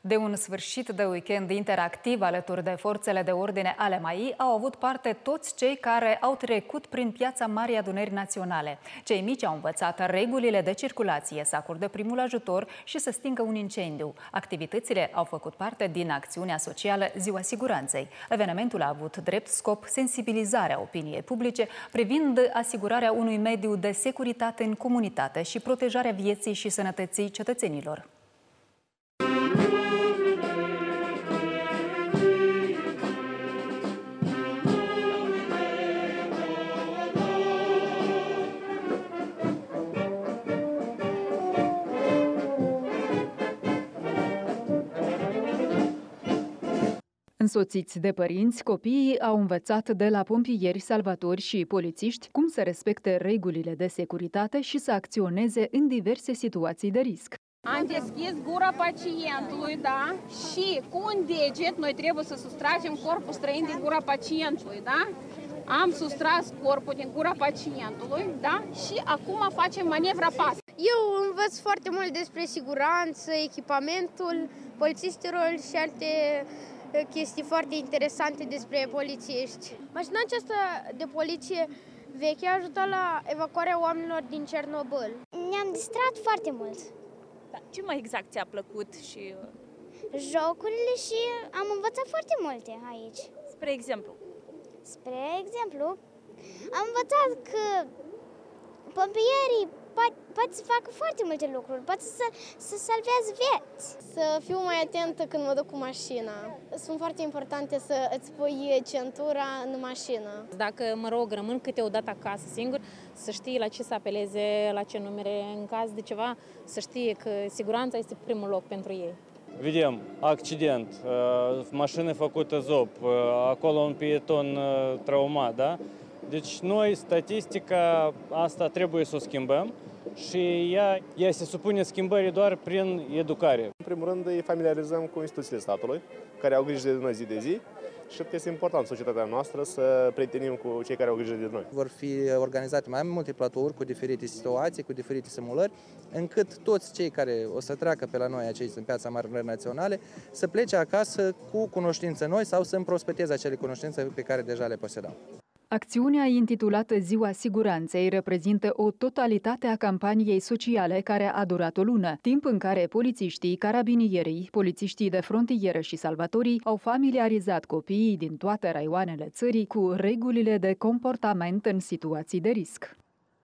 De un sfârșit de weekend interactiv alături de forțele de ordine ale MAI au avut parte toți cei care au trecut prin piața Marii Adunări Naționale. Cei mici au învățat regulile de circulație, să acorde primul ajutor și să stingă un incendiu. Activitățile au făcut parte din acțiunea socială Ziua Siguranței. Evenimentul a avut drept scop sensibilizarea opiniei publice privind asigurarea unui mediu de securitate în comunitate și protejarea vieții și sănătății cetățenilor. Însoțiți de părinți, copiii au învățat de la pompieri, salvatori și polițiști cum să respecte regulile de securitate și să acționeze în diverse situații de risc. Am deschis gura pacientului, da? Și cu un deget noi trebuie să sustragem corpul străin din gura pacientului, da? Am sustras corpul din gura pacientului, da? Și acum facem manevra pas. Eu învăț foarte mult despre siguranță, echipamentul polițistilor și alte chestii foarte interesante despre polițiști. Mașina aceasta de poliție veche a ajutat la evacuarea oamenilor din Cernobâl. Ne-am distrat foarte mult. Da, ce mai exact ți-a plăcut? Și jocurile și am învățat foarte multe aici. spre exemplu? Spre exemplu, am învățat că pompierii pot să facă foarte multe lucruri, pot să salvează vieți. Să fiu mai atentă când mă duc cu mașina. Sunt foarte importante să îți pui centura în mașină. Dacă, rămân câteodată acasă singur, să știi la ce să apeleze, la ce numere, în caz de ceva, să știe că siguranța este primul loc pentru ei. Vedem accident, mașină făcută zop, acolo un pieton traumat, da? Deci noi, statistica asta trebuie să o schimbăm și ea se supune schimbării doar prin educare. În primul rând îi familiarizăm cu instituțiile statului, care au grijă de noi zi de zi și cred că este important în societatea noastră să prietenim cu cei care au grijă de noi. Vor fi organizate mai multe platouri cu diferite situații, cu diferite simulări, încât toți cei care o să treacă pe la noi aici în piața Marii Adunări Naționale să plece acasă cu cunoștințe noi sau să împrospăteze acele cunoștințe pe care deja le posedau. Acțiunea intitulată Ziua Siguranței reprezintă o totalitate a campaniei sociale care a durat o lună, timp în care polițiștii, carabinierii, polițiștii de frontieră și salvatorii au familiarizat copiii din toate raioanele țării cu regulile de comportament în situații de risc.